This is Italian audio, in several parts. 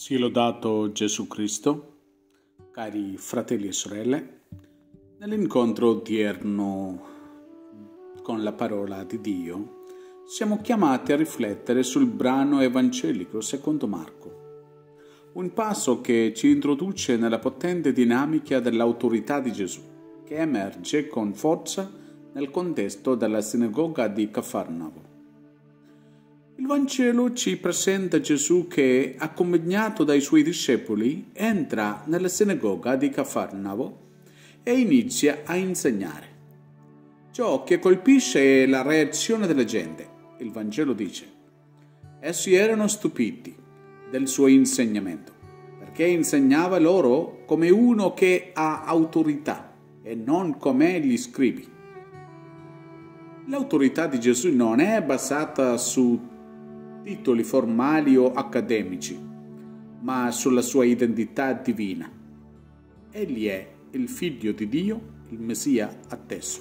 Sia lodato Gesù Cristo, cari fratelli e sorelle, nell'incontro odierno con la parola di Dio siamo chiamati a riflettere sul brano evangelico secondo Marco, un passo che ci introduce nella potente dinamica dell'autorità di Gesù, che emerge con forza nel contesto della sinagoga di Cafarnavo. Il Vangelo ci presenta Gesù che, accompagnato dai suoi discepoli, entra nella sinagoga di Cafarnavo e inizia a insegnare. Ciò che colpisce è la reazione della gente. Il Vangelo dice: essi erano stupiti del suo insegnamento, perché insegnava loro come uno che ha autorità e non come gli scribi. L'autorità di Gesù non è basata su titoli formali o accademici, ma sulla sua identità divina. Egli è il Figlio di Dio, il Messia atteso.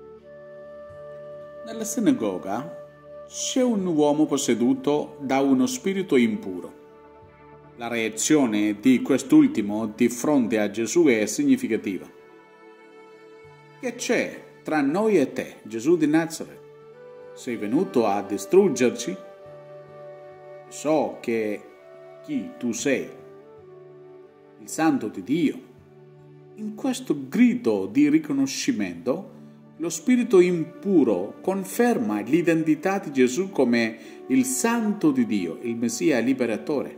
Nella sinagoga c'è un uomo posseduto da uno spirito impuro. La reazione di quest'ultimo di fronte a Gesù è significativa. Che c'è tra noi e te, Gesù di Nazaret? Sei venuto a distruggerci? So che chi tu sei, il Santo di Dio. In questo grido di riconoscimento, lo spirito impuro conferma l'identità di Gesù come il Santo di Dio, il Messia liberatore.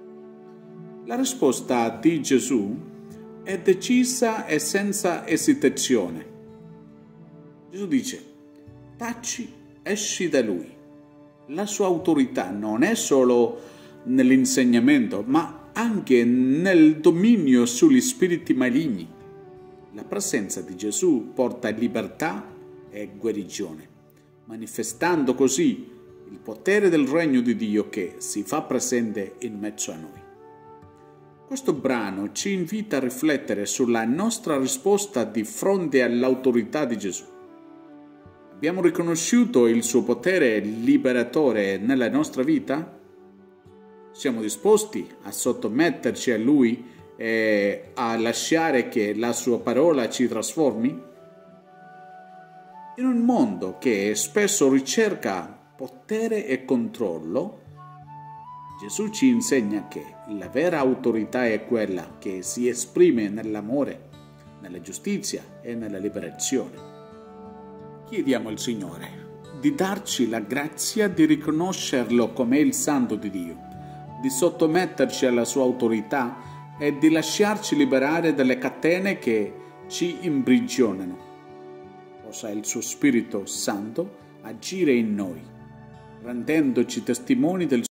La risposta di Gesù è decisa e senza esitazione. Gesù dice: taci, esci da lui. La sua autorità non è solo nell'insegnamento, ma anche nel dominio sugli spiriti maligni. La presenza di Gesù porta libertà e guarigione, manifestando così il potere del regno di Dio che si fa presente in mezzo a noi. Questo brano ci invita a riflettere sulla nostra risposta di fronte all'autorità di Gesù. Abbiamo riconosciuto il suo potere liberatore nella nostra vita? Siamo disposti a sottometterci a Lui e a lasciare che la sua parola ci trasformi? In un mondo che spesso ricerca potere e controllo, Gesù ci insegna che la vera autorità è quella che si esprime nell'amore, nella giustizia e nella liberazione. Chiediamo al Signore di darci la grazia di riconoscerlo come il Santo di Dio, di sottometterci alla sua autorità e di lasciarci liberare dalle catene che ci imprigionano. Possa il suo Spirito Santo agire in noi, rendendoci testimoni del